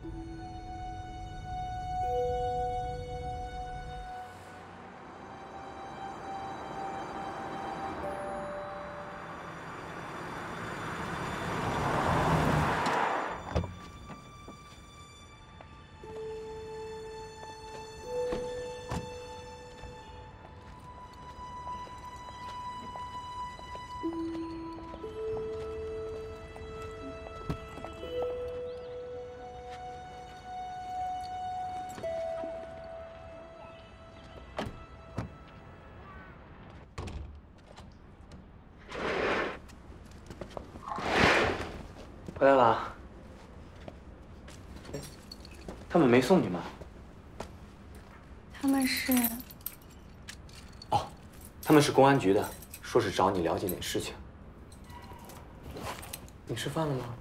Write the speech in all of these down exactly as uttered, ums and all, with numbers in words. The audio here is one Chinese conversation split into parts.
回来了。他们没送你吗？ 他们是…… 哦，他们是公安局的，说是找你了解点事情。你吃饭了吗？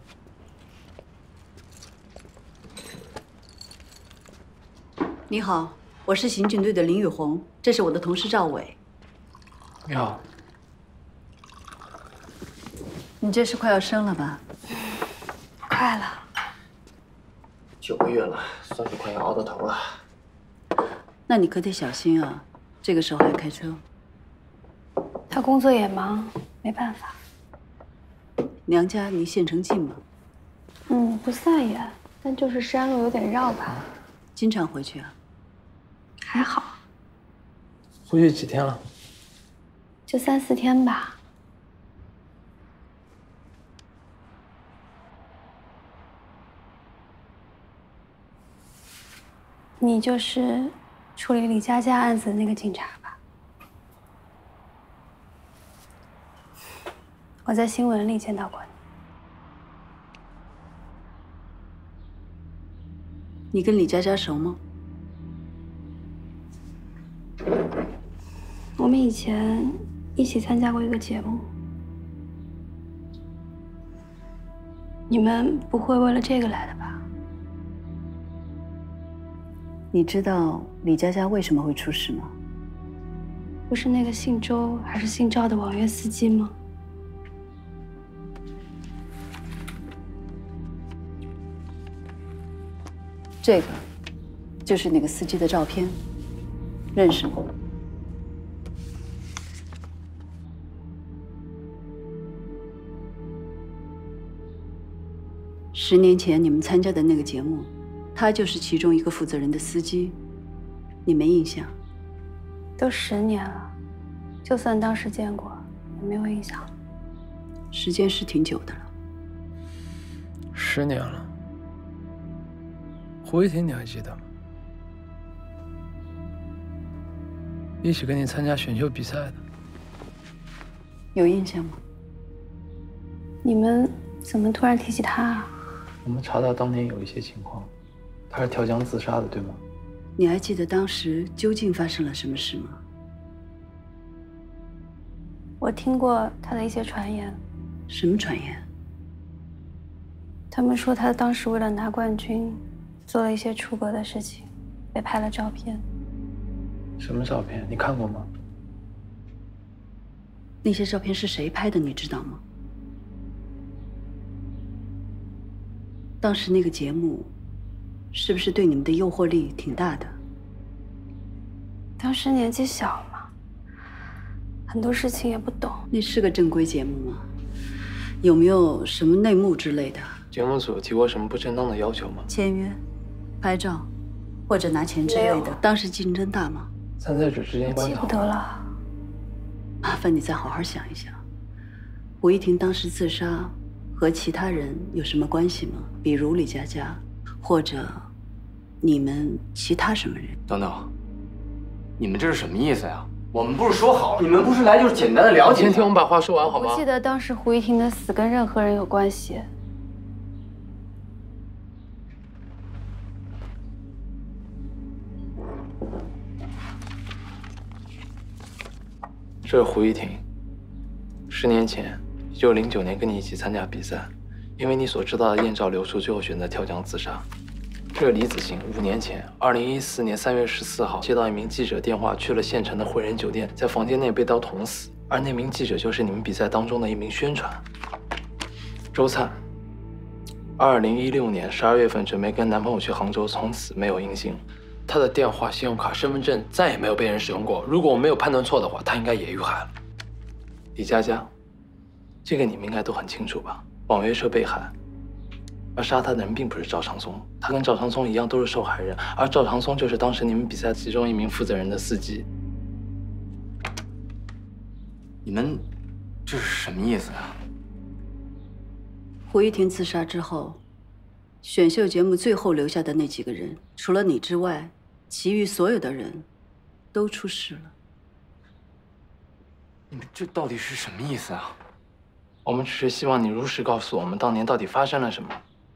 你好，我是刑警队的林雨红，这是我的同事赵伟。 你好。 你这是快要生了吧？ 快了。 九个月了，算是快要熬到头了。 那你可得小心啊，这个时候还开车。 他工作也忙，没办法。 娘家离县城近吗？ 嗯，不算远，但就是山路有点绕吧。 经常回去啊？ 还好。 回去几天了？ 就三四天吧。你就是处理李佳佳案子的那个警察吧？我在新闻里见到过你。 你跟李佳佳熟吗？ 我们以前一起参加过一个节目。你们不会为了这个来的吧？ 你知道李佳佳为什么会出事吗？ 不是那个姓周还是姓赵的网约司机吗？ 这个就是那个司机的照片，认识吗？十年前你们参加的那个节目，他就是其中一个负责人的司机，你没印象？ 都十年了，就算当时见过，也没有印象。 时间是挺久的了。 十年了。胡一婷你还记得吗？一起跟你参加选秀比赛的。 有印象吗？ 你们怎么突然提起他啊？ 我们查到当年有一些情况，他是跳江自杀的，对吗？ 你还记得当时究竟发生了什么事吗？ 我听过他的一些传言。 什么传言？ 他们说他当时为了拿冠军，做了一些出格的事情，被拍了照片。 什么照片？你看过吗？ 那些照片是谁拍的，你知道吗？当时那个节目，是不是对你们的诱惑力挺大的？ 当时年纪小嘛，很多事情也不懂。 那是个正规节目吗？有没有什么内幕之类的？ 节目组提过什么不正当的要求吗？ 签约、拍照，或者拿钱之类的。当时竞争大吗？ 参赛者之间关系好。 记不得了。 麻烦你再好好想一想，胡一婷当时自杀和其他人有什么关系吗？比如李佳佳，或者你们其他什么人？ 等等，你们这是什么意思呀？我们不是说好了，你们不是来就是简单的了解？ 先听我们把话说完好吗？ 我记得当时胡一婷的死跟任何人有关系。 这是胡一婷，十年前，也就是零九年跟你一起参加比赛，因为你所知道的艳照流出，最后选择跳江自杀。这是李子欣，五年前，二零一四年三月十四号接到一名记者电话，去了县城的汇仁酒店，在房间内被刀捅死，而那名记者就是你们比赛当中的一名宣传。周灿， 二零一六年十二月份准备跟男朋友去杭州，从此没有音信。她的电话、信用卡、身份证再也没有被人使用过。如果我没有判断错的话，她应该也遇害了。李佳佳，这个你们应该都很清楚吧？网约车被害，而杀她的人并不是赵长松，他跟赵长松一样都是受害人，而赵长松就是当时你们比赛其中一名负责人的司机。 你们这是什么意思啊？ 胡一婷自杀之后，选秀节目最后留下的那几个人，除了你之外，其余所有的人都出事了。 你们这到底是什么意思啊？ 我们只是希望你如实告诉我们当年到底发生了什么。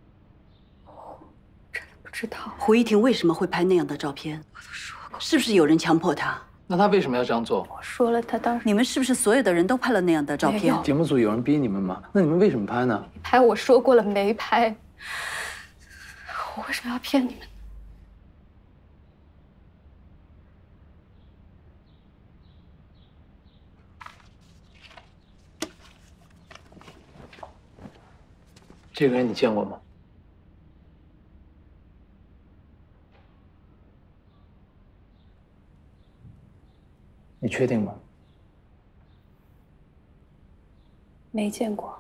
真的不知道。 胡一婷为什么会拍那样的照片？我都说过，是不是有人强迫她？ 那他为什么要这样做？ 我说了，他当时你们是不是所有的人都拍了那样的照片？ 节目组有人逼你们吗？那你们为什么拍呢？ 拍，我说过了没拍。我为什么要骗你们？ 这个人你见过吗？你确定吗？ 没见过。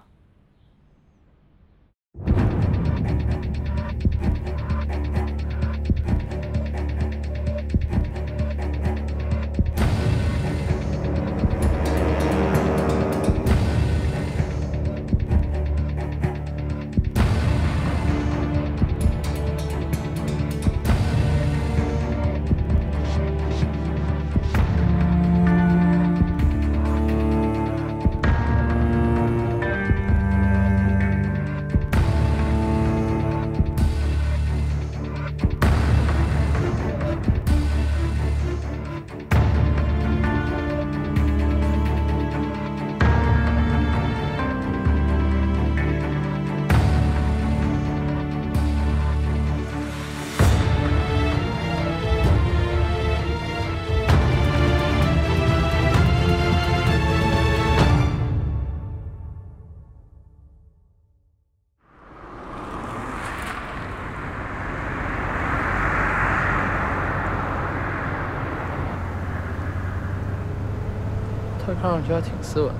他看上去还挺斯文的。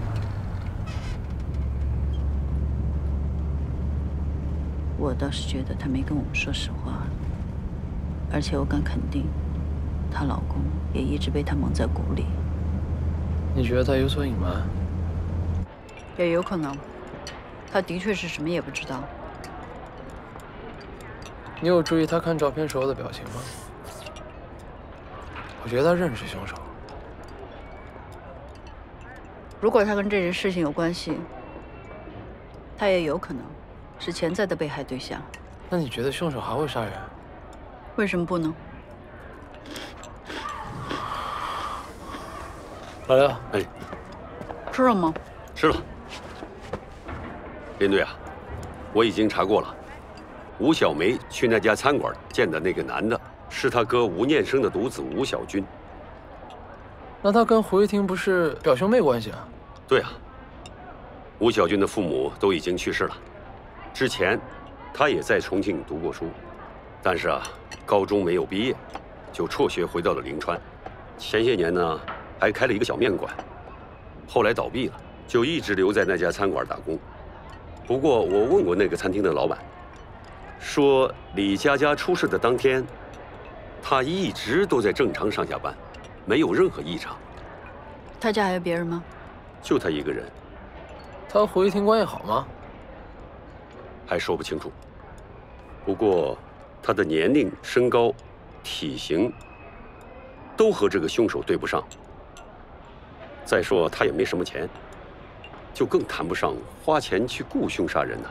我倒是觉得她没跟我们说实话，而且我敢肯定，她老公也一直被她蒙在鼓里。 你觉得他有所隐瞒？ 也有可能，他的确是什么也不知道。 你有注意他看照片时候的表情吗？我觉得他认识凶手。 如果他跟这件事情有关系，他也有可能是潜在的被害对象。 那你觉得凶手还会杀人？ 为什么不能？ 老刘， 哎， 吃了吗？ 吃了。连队啊，我已经查过了，吴小梅去那家餐馆见的那个男的，是他哥吴念生的独子吴小军。 那他跟胡一婷不是表兄妹关系啊？ 对啊，吴小军的父母都已经去世了，之前他也在重庆读过书，但是啊，高中没有毕业，就辍学回到了临川。前些年呢，还开了一个小面馆，后来倒闭了，就一直留在那家餐馆打工。不过我问过那个餐厅的老板，说李佳佳出事的当天，他一直都在正常上下班，没有任何异常。 他家还有别人吗？ 就他一个人。 他和胡一婷关系好吗？ 还说不清楚。不过他的年龄、身高、体型都和这个凶手对不上。再说他也没什么钱，就更谈不上花钱去雇凶杀人了。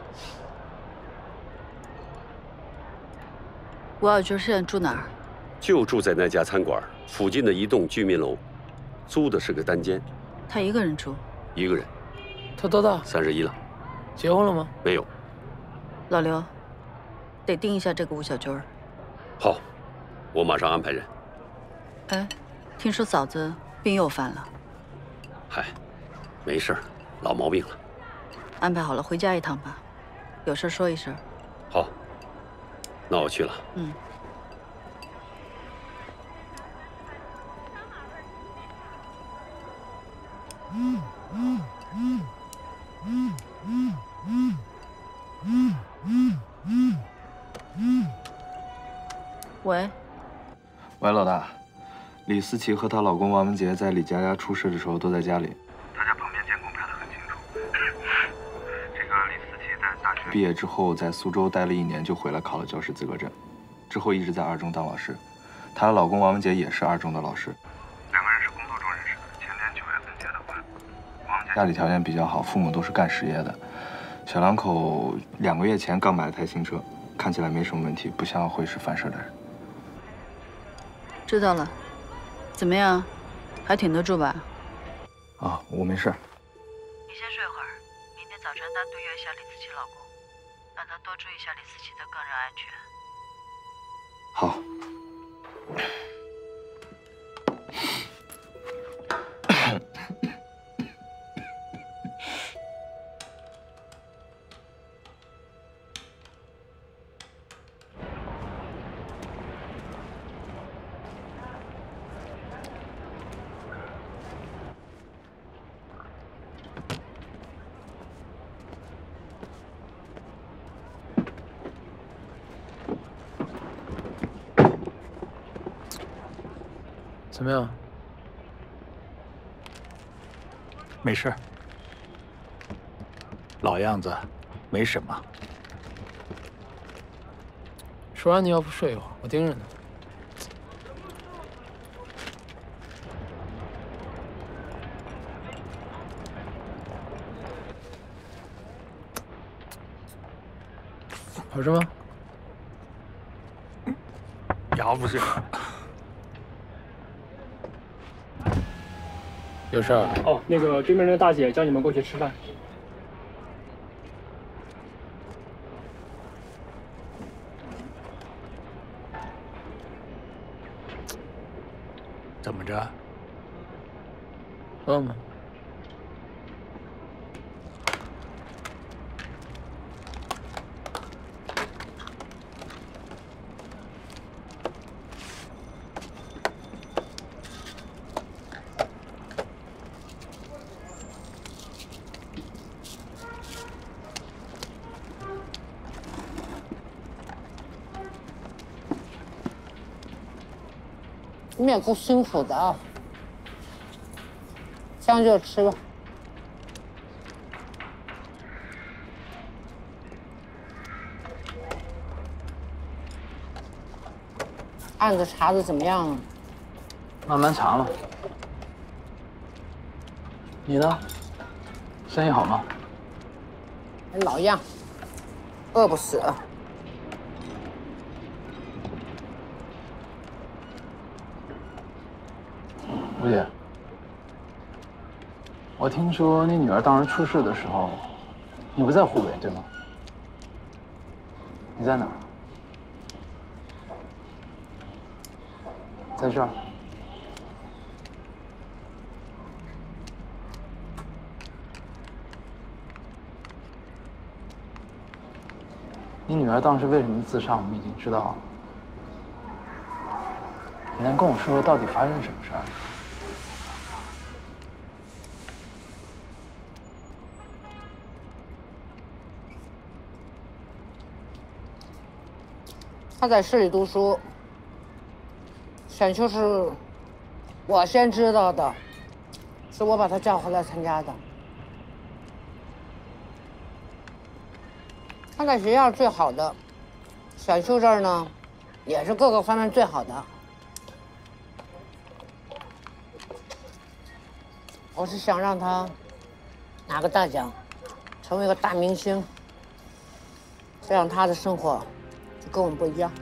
吴小军现在住哪儿？ 就住在那家餐馆附近的一栋居民楼，租的是个单间。 他一个人住？ 一个人。 他多大？ 三十一了。 结婚了吗？ 没有。 老刘，得盯一下这个吴小军。 好，我马上安排人。 哎，听说嫂子病又犯了。 嗨，没事儿，老毛病了。 安排好了，回家一趟吧，有事说一声。 好，那我去了。 嗯。嗯嗯嗯嗯嗯嗯嗯嗯嗯嗯。喂。 喂，老大，李思琪和她老公王文杰在李佳佳出事的时候都在家里。大家旁边监控拍得很清楚。这个李思琪在大学毕业之后，在苏州待了一年，就回来考了教师资格证，之后一直在二中当老师。她的老公王文杰也是二中的老师，两个人是工作中认识的，前年九月份结的婚。王文杰家里条件比较好，父母都是干实业的，小两口两个月前刚买了台新车，看起来没什么问题，不像会是犯事的人。 知道了，怎么样，还挺得住吧？ 啊，我没事。 你先睡会儿，明天早晨单独约一下李思琪老公，让他多注意一下李思琪的个人安全。 好。 怎么样？ 没事，老样子，没什么。 说完你要不睡一会儿，我盯着呢。好吃吗？ 要不是。 有事儿？ 哦，那个对面那个大姐叫你们过去吃饭。 怎么着？ 饿吗？ 你们也够辛苦的啊，将就吃吧。案子查的怎么样啊？ 慢慢查了。你呢？生意好吗？ 还老样，饿不死。 吴姐，我听说你女儿当时出事的时候，你不在湖北，对吗？你在哪儿？在这儿。你女儿当时为什么自杀，我们已经知道了。你能跟我说说到底发生什么事儿？ 他在市里读书，选秀是我先知道的，是我把他叫回来参加的。他在学校最好的，选秀这儿呢，也是各个方面最好的。我是想让他拿个大奖，成为个大明星，这样他的生活 跟我们不一样。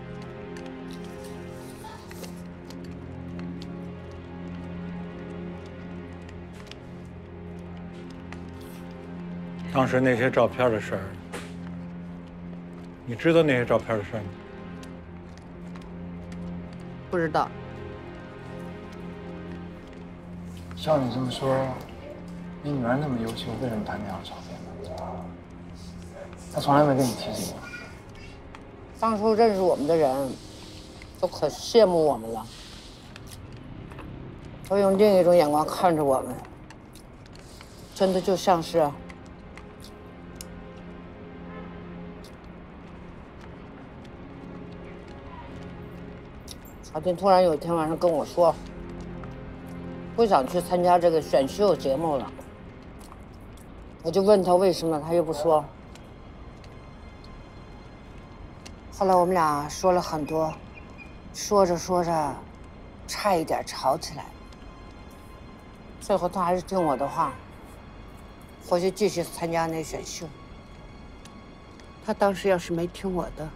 当时那些照片的事儿，你知道那些照片的事儿吗？ 不知道。 照你这么说，你女儿那么优秀，为什么拍那张照片呢？她从来没跟你提起过。 当初认识我们的人，都可羡慕我们了，都用另一种眼光看着我们，真的就像是……朝天突然有一天晚上跟我说，不想去参加这个选秀节目了。我就问他为什么，他又不说。后来我们俩说了很多，说着说着，差一点吵起来。最后他还是听我的话，回去继续参加那选秀。他当时要是没听我的，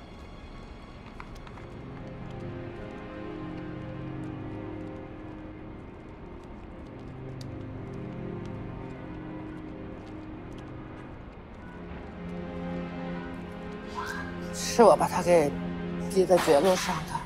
是我把他给逼在绝路上的。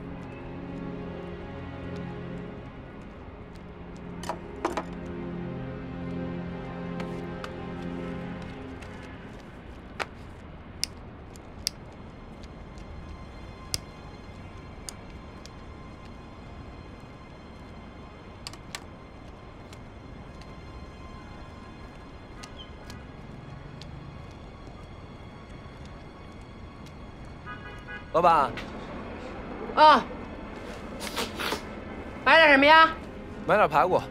老板， 啊，买点什么呀？ 买点排骨。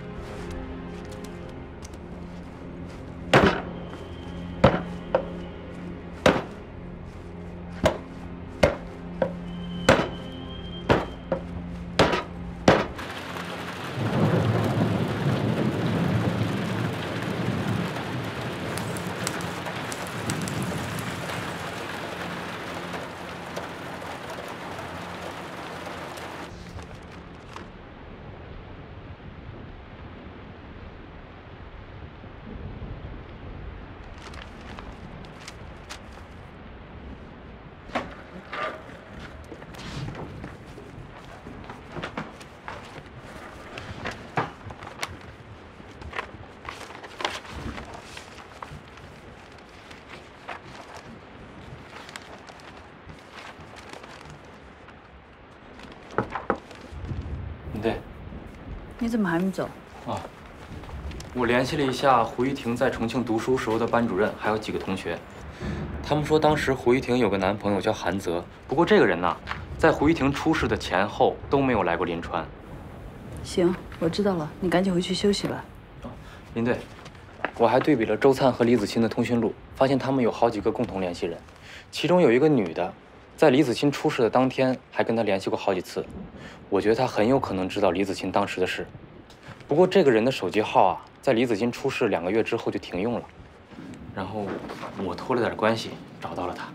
对， 你怎么还没走？ 啊，我联系了一下胡一婷在重庆读书时候的班主任，还有几个同学，他们说当时胡一婷有个男朋友叫韩泽，不过这个人呢，在胡一婷出事的前后都没有来过临川。 行，我知道了，你赶紧回去休息吧。 林队，我还对比了周灿和李子欣的通讯录，发现他们有好几个共同联系人，其中有一个女的，在李子欣出事的当天还跟他联系过好几次。我觉得他很有可能知道李子欣当时的事。不过这个人的手机号啊，在李子欣出事两个月之后就停用了。然后我托了点关系找到了他。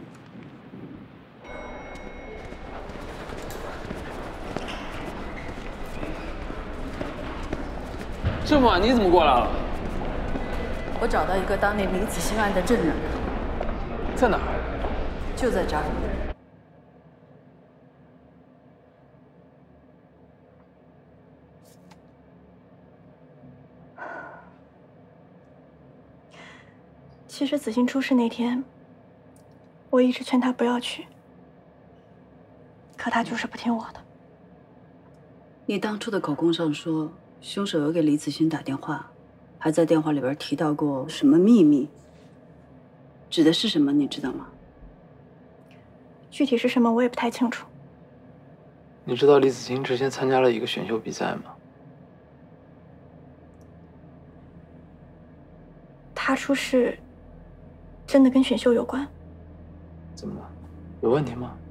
这么晚你怎么过来了？ 我找到一个当年李子欣案的证人， 在哪儿？ 就在这儿。 其实子欣出事那天，我一直劝他不要去，可他就是不听我的。 你当初的口供上说，凶手有给李子欣打电话，还在电话里边提到过什么秘密，指的是什么？你知道吗？ 具体是什么我也不太清楚。 你知道李子欣之前参加了一个选秀比赛吗？ 他出事真的跟选秀有关？ 怎么了？有问题吗？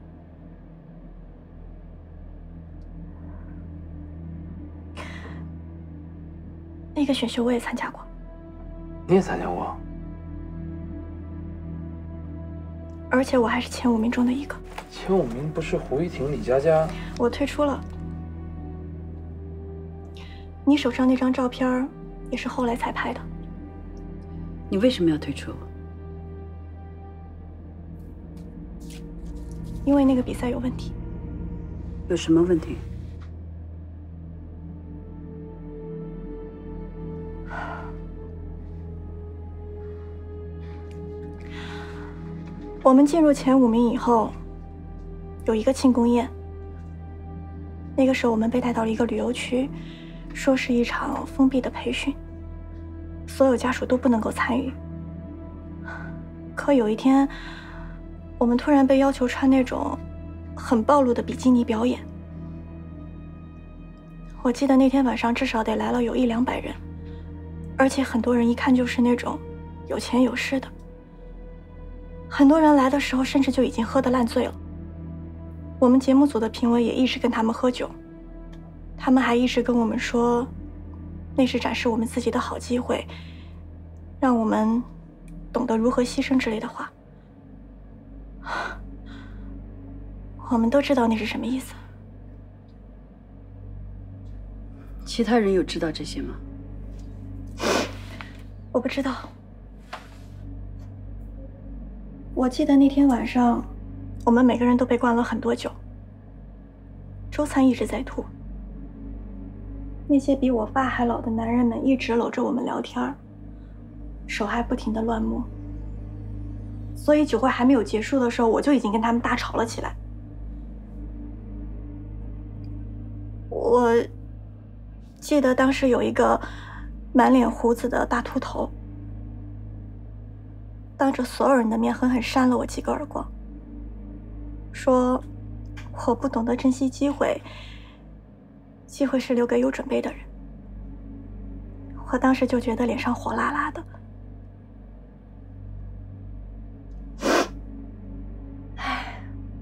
那个选秀我也参加过。 你也参加过？ 而且我还是前五名中的一个。 前五名不是胡一婷、李佳佳？ 我退出了。你手上那张照片也是后来才拍的。 你为什么要退出？ 因为那个比赛有问题。 有什么问题？ 我们进入前五名以后，有一个庆功宴。那个时候我们被带到了一个旅游区，说是一场封闭的培训，所有家属都不能够参与。可有一天，我们突然被要求穿那种很暴露的比基尼表演。我记得那天晚上至少得来了有一两百人，而且很多人一看就是那种有钱有势的。很多人来的时候甚至就已经喝得烂醉了。我们节目组的评委也一直跟他们喝酒，他们还一直跟我们说，那是展示我们自己的好机会，让我们懂得如何牺牲之类的话。我们都知道那是什么意思。 其他人有知道这些吗？ 我不知道。我记得那天晚上，我们每个人都被灌了很多酒。周灿一直在吐。那些比我爸还老的男人们一直搂着我们聊天，手还不停地乱摸。所以酒会还没有结束的时候，我就已经跟他们大吵了起来。我记得当时有一个满脸胡子的大秃头，当着所有人的面狠狠扇了我几个耳光，说我不懂得珍惜机会，机会是留给有准备的人。我当时就觉得脸上火辣辣的。唉，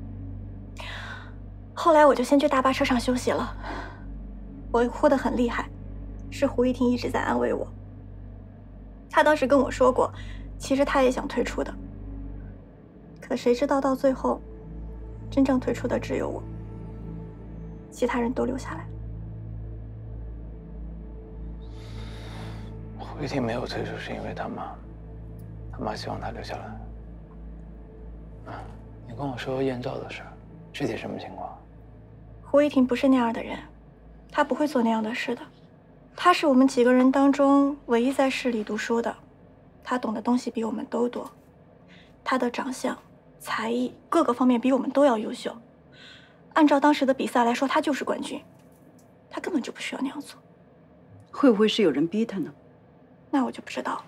后来我就先去大巴车上休息了，我哭得很厉害，是胡一婷一直在安慰我。他当时跟我说过，其实他也想退出的，可谁知道到最后，真正退出的只有我，其他人都留下来。 胡一婷没有退出是因为他妈，他妈希望他留下来。嗯，你跟我说艳照的事，具体什么情况？ 胡一婷不是那样的人，她不会做那样的事的。她是我们几个人当中唯一在市里读书的，她懂的东西比我们都多，她的长相、才艺各个方面比我们都要优秀。按照当时的比赛来说，她就是冠军，她根本就不需要那样做。 会不会是有人逼她呢？ 那我就不知道了。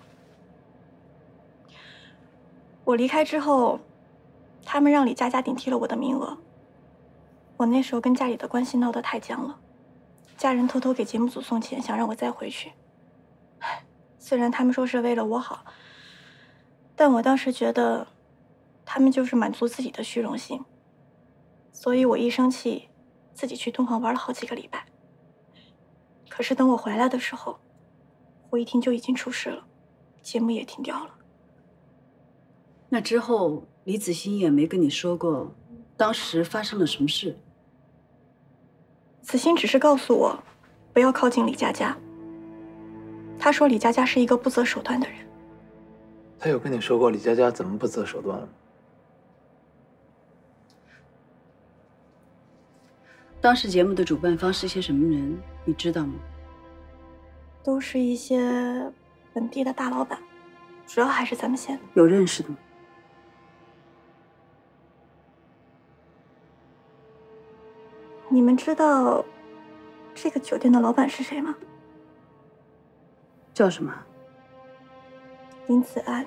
我离开之后，他们让李佳佳顶替了我的名额。我那时候跟家里的关系闹得太僵了，家人偷偷给节目组送钱，想让我再回去。虽然他们说是为了我好，但我当时觉得，他们就是满足自己的虚荣心。所以我一生气，自己去敦煌玩了好几个礼拜。可是等我回来的时候，胡一婷就已经出事了，节目也停掉了。 那之后，李子欣也没跟你说过，当时发生了什么事？ 子欣只是告诉我，不要靠近李佳佳。他说李佳佳是一个不择手段的人。 他有跟你说过李佳佳怎么不择手段了吗？ 当时节目的主办方是些什么人，你知道吗？ 都是一些本地的大老板，主要还是咱们县的。 有认识的吗？ 你们知道这个酒店的老板是谁吗？ 叫什么？ 林子安。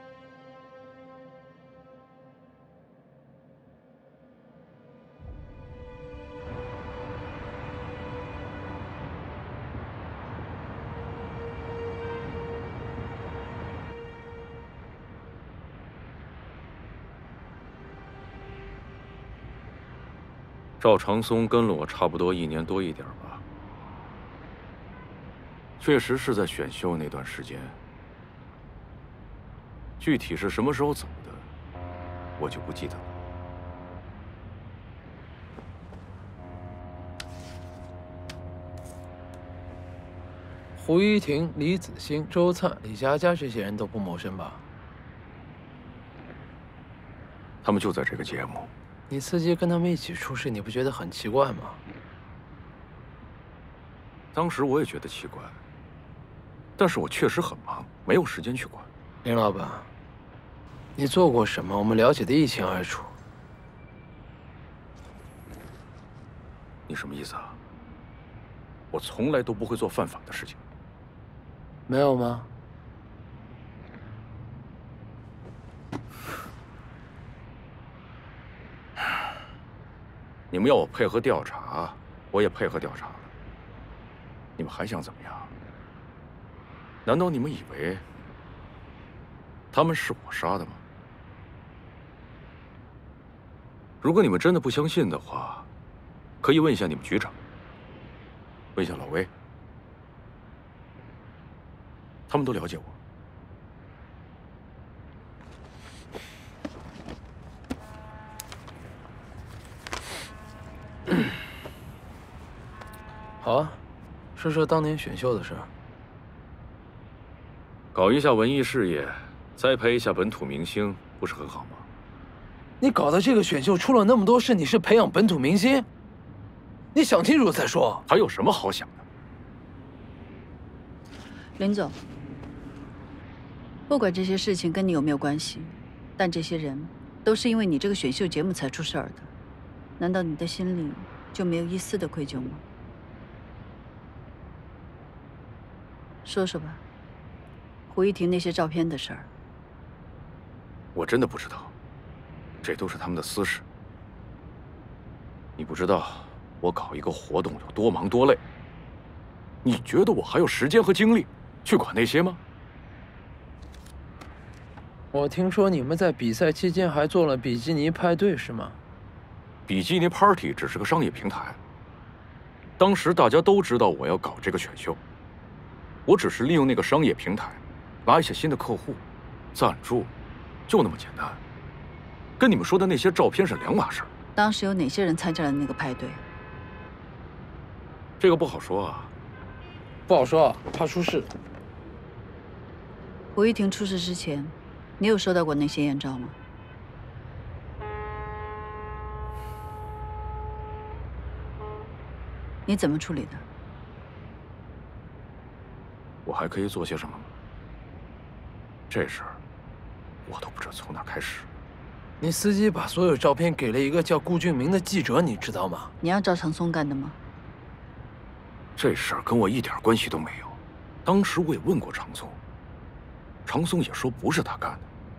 赵长松跟了我差不多一年多一点吧，确实是在选秀那段时间。具体是什么时候走的，我就不记得了。 胡一婷、李子欣、周灿、李佳佳这些人都不陌生吧？ 他们就在这个节目。 你刺激跟他们一起出事，你不觉得很奇怪吗？ 当时我也觉得奇怪，但是我确实很忙，没有时间去管。 林老板， 你做过什么，我们了解的一清二楚。 你什么意思啊？我从来都不会做犯法的事情。 没有吗？ 你们要我配合调查，我也配合调查了。你们还想怎么样？难道你们以为他们是我杀的吗？如果你们真的不相信的话，可以问一下你们局长，问一下老魏，他们都了解我。 好啊，说说当年选秀的事儿。 搞一下文艺事业，栽培一下本土明星，不是很好吗？ 你搞的这个选秀出了那么多事，你是培养本土明星？你想清楚再说。 还有什么好想的？ 林总，不管这些事情跟你有没有关系，但这些人都是因为你这个选秀节目才出事儿的，难道你的心里就没有一丝的愧疚吗？说说吧，胡一婷那些照片的事儿。 我真的不知道，这都是他们的私事。你不知道我搞一个活动有多忙多累，你觉得我还有时间和精力去管那些吗？ 我听说你们在比赛期间还做了比基尼派对，是吗？ 比基尼 Party 只是个商业平台，当时大家都知道我要搞这个选秀，我只是利用那个商业平台，拉一些新的客户、赞助，就那么简单。跟你们说的那些照片是两码事。 当时有哪些人参加了那个派对？ 这个不好说啊。 不好说，怕出事。 胡一婷出事之前，你有收到过那些艳照吗？你怎么处理的？ 我还可以做些什么吗？这事儿我都不知道从哪开始。 你司机把所有照片给了一个叫顾俊明的记者，你知道吗？ 你让赵长松干的吗？ 这事儿跟我一点关系都没有。当时我也问过长松，长松也说不是他干的。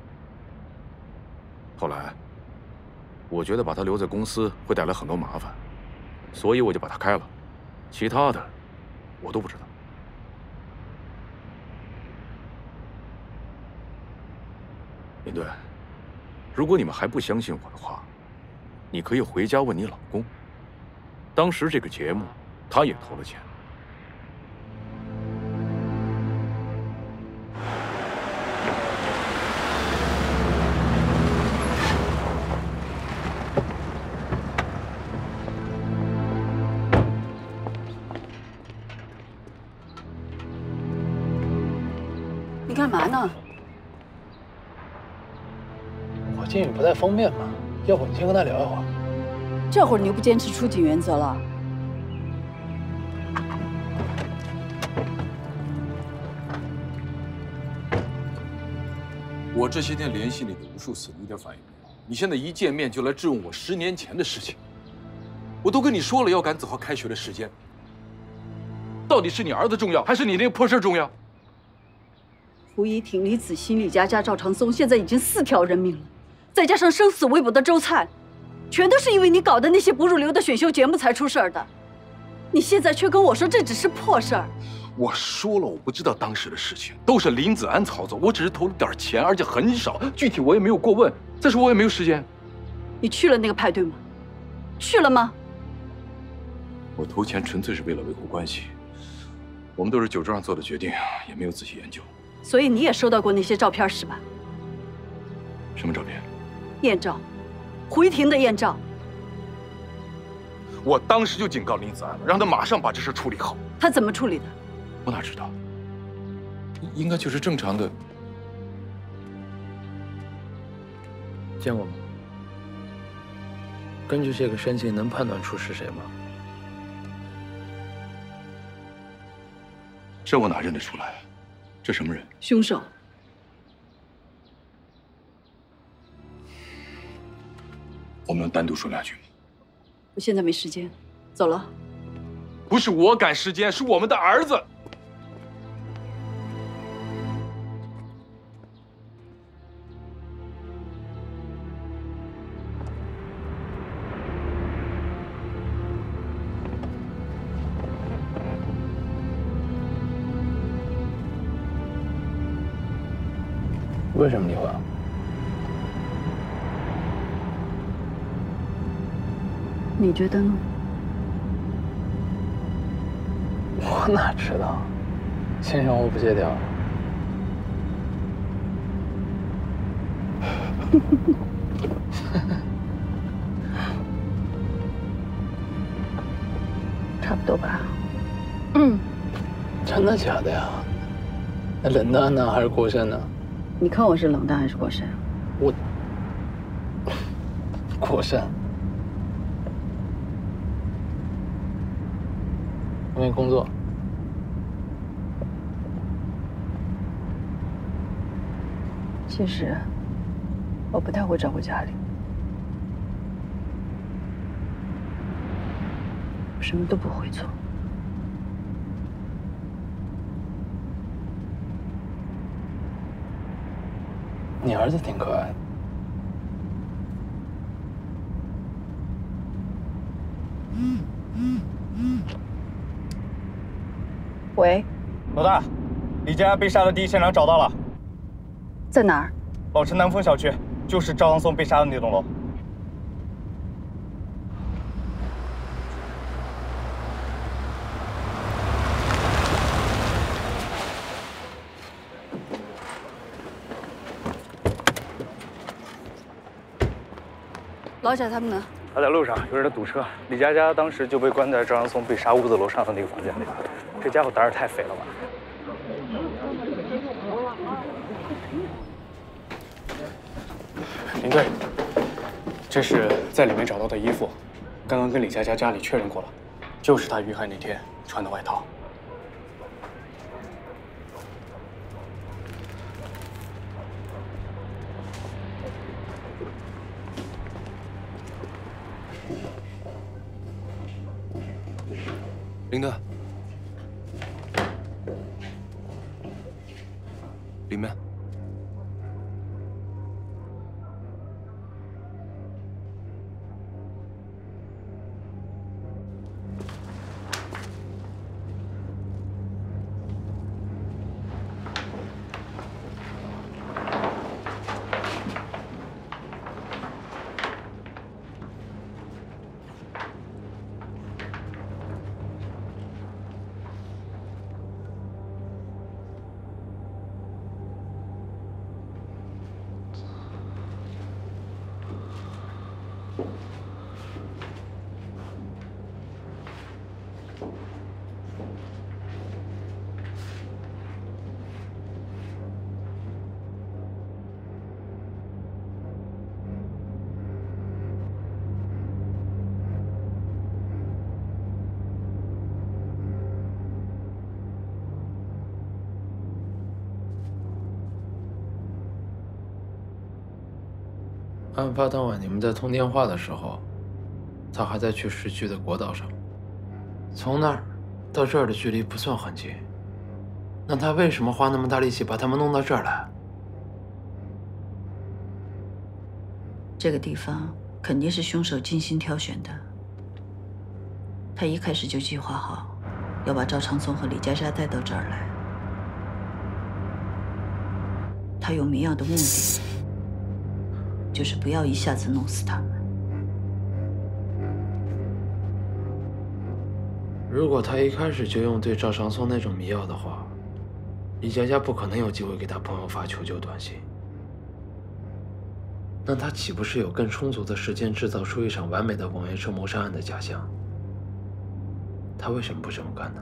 后来，我觉得把他留在公司会带来很多麻烦，所以我就把他开了。其他的，我都不知道。林队，如果你们还不相信我的话，你可以回家问你老公。当时这个节目，他也投了钱。 你干嘛呢？ 我进去不太方便嘛，要不你先跟他聊一会儿。 这会儿你又不坚持出警原则了？ 我这些天联系你的无数次，你一点反应没有。你现在一见面就来质问我十年前的事情，我都跟你说了要赶子豪开学的时间。到底是你儿子重要，还是你那个破事重要？ 胡一婷、李子欣、李佳佳、赵长松，现在已经四条人命了，再加上生死未卜的周灿，全都是因为你搞的那些不入流的选秀节目才出事儿的。你现在却跟我说这只是破事儿。 我说了，我不知道当时的事情，都是林子安操作，我只是投了点钱，而且很少，具体我也没有过问。再说我也没有时间。 你去了那个派对吗？去了吗？ 我投钱纯粹是为了维护关系，我们都是酒桌上做的决定，也没有仔细研究。 所以你也收到过那些照片是吧？ 什么照片？ 艳照，胡一婷的艳照。 我当时就警告林子安了，让他马上把这事处理好。 他怎么处理的？ 我哪知道？应该就是正常的。 见过吗？根据这个身形，能判断出是谁吗？ 这我哪认得出来？这什么人？ 凶手。 我们能单独说两句吗？ 我现在没时间，走了。 不是我赶时间，是我们的儿子。 为什么离婚啊？ 你觉得呢？ 我哪知道？性生活不协调。 差不多吧。 嗯，真的假的呀？那冷淡呢，还是过剩呢？ 你看我是冷淡还是过剩？ 我过剩。我没工作。 其实我不太会照顾家里，我什么都不会做。 你儿子挺可爱的。 喂， 老大，李佳佳被杀的第一现场找到了， 在哪儿？ 老城南丰小区，就是赵航松被杀的那栋楼。 老贾他们呢？ 他在路上，有人在堵车。李佳佳当时就被关在赵阳松被杀屋子楼上的那个房间里。这家伙胆儿太肥了吧！ 林队，这是在里面找到的衣服，刚刚跟李佳佳家里确认过了，就是她遇害那天穿的外套。 林德，里面。 案发当晚，你们在通电话的时候，他还在去市区的国道上。从那儿到这儿的距离不算很近，那他为什么花那么大力气把他们弄到这儿来？ 这个地方肯定是凶手精心挑选的。他一开始就计划好，要把赵长松和李佳佳带到这儿来。他有明样的目的。就是不要一下子弄死他们。 如果他一开始就用对赵长松那种迷药的话，李佳佳不可能有机会给他朋友发求救短信。那他岂不是有更充足的时间制造出一场完美的网约车谋杀案的假象？他为什么不这么干呢？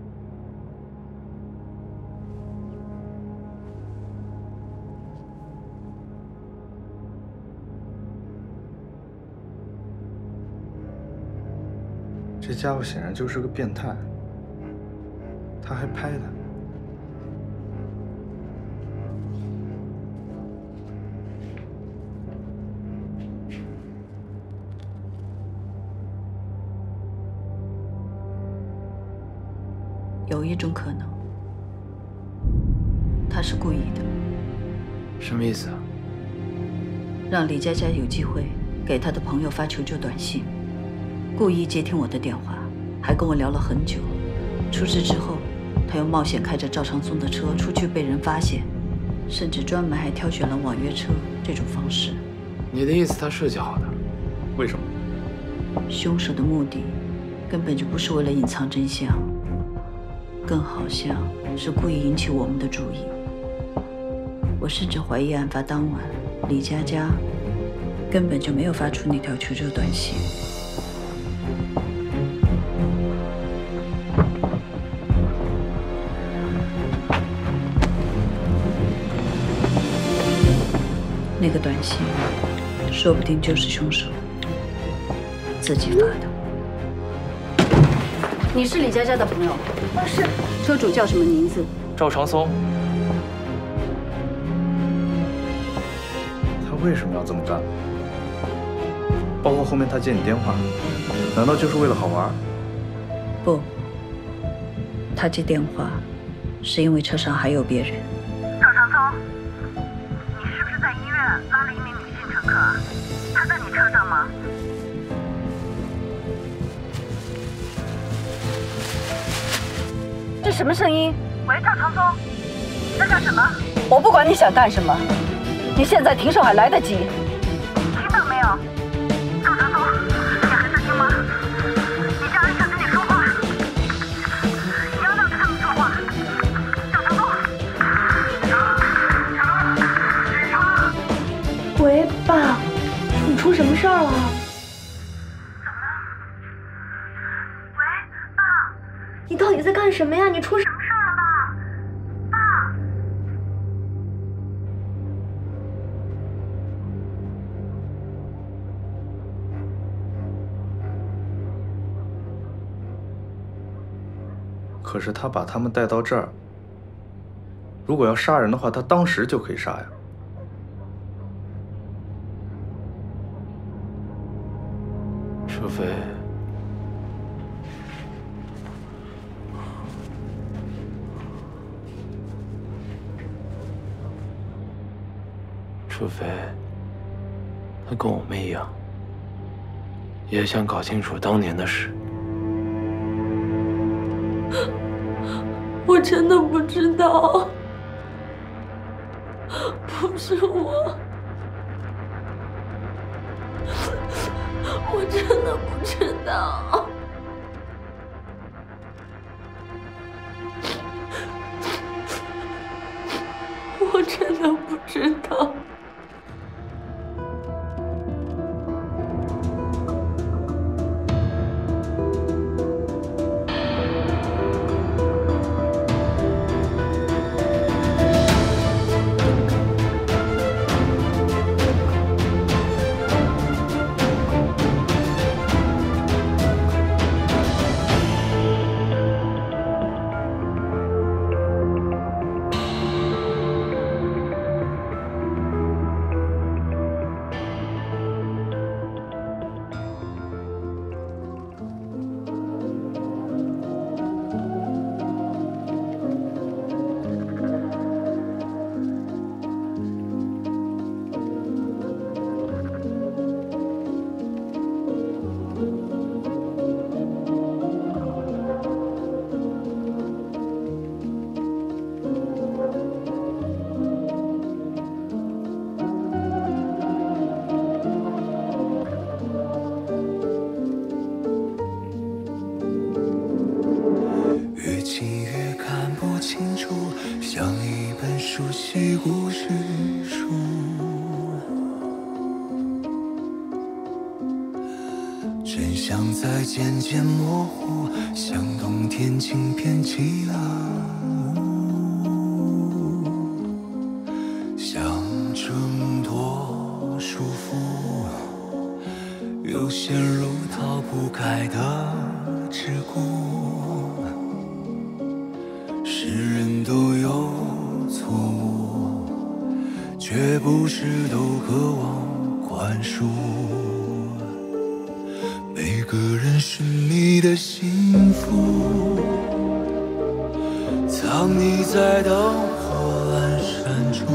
这家伙显然就是个变态，他还拍他。 有一种可能，他是故意的。 什么意思啊？ 让李佳佳有机会给他的朋友发求救短信，故意接听我的电话，还跟我聊了很久。出事之后，他又冒险开着赵长松的车出去被人发现，甚至专门还挑选了网约车这种方式。 你的意思他设计好的？ 为什么？ 凶手的目的根本就不是为了隐藏真相，更好像是故意引起我们的注意。我甚至怀疑案发当晚，李佳佳根本就没有发出那条求救短信。那个短信说不定就是凶手自己发的。你是李佳佳的朋友？ 我是。 车主叫什么名字？ 赵长松。 他为什么要这么干？包括后面他接你电话，难道就是为了好玩？ 不，他接电话是因为车上还有别人。 赵长松，你是不是在医院拉了一名女性乘客？她在你车上吗？ 这什么声音？ 喂，赵长松，你在干什么？ 我不管你想干什么，你现在停手还来得及。 听到没有？赵长松，你还在听吗？你家人想跟你说话，你要不要跟他们说话？赵长松。 喂，爸，你出什么事儿了？你到底在干什么呀？你出什么事了吧？爸！ 可是他把他们带到这儿，如果要杀人的话，他当时就可以杀呀。 除非……除非他跟我们一样，也想搞清楚当年的事。 我真的不知道，不是我，我真的不知道。我真的不知道。 故事书，真相在渐渐模糊，像冬天轻片起了雾，想挣脱束缚，又陷入逃不开的桎梏。是人都有错误，却不是都渴望宽恕。每个人寻觅的幸福， 当你在灯火阑珊中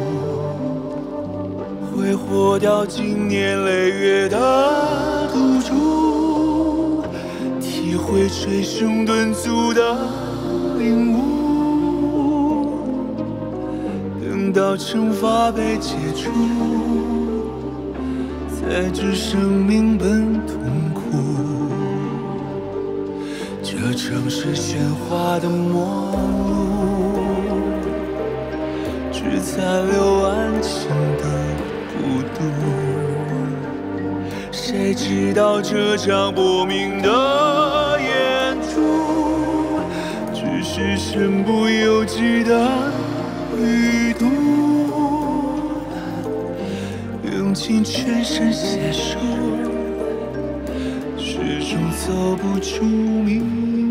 挥霍掉经年累月的赌注，体会捶胸顿足的领悟，等到惩罚被解除，才知生命本痛苦。这城市喧哗的陌路，只残留安静的孤独。谁知道这场薄命的演出，只是身不由己的旅途，用尽全身解数，始终走不出迷。